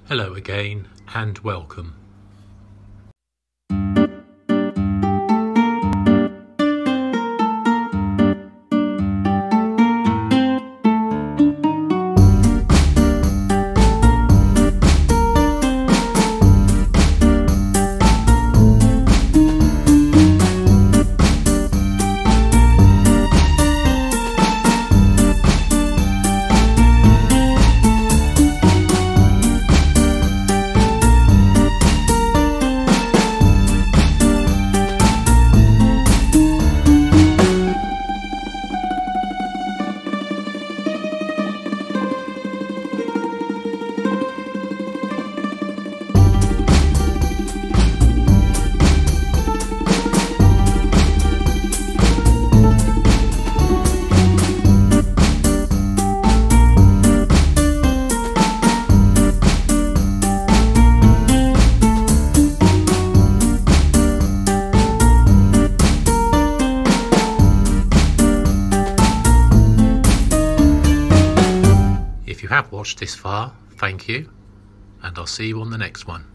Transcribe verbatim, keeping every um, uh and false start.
Hello again and welcome. If you have watched this far, thank you, and I'll see you on the next one.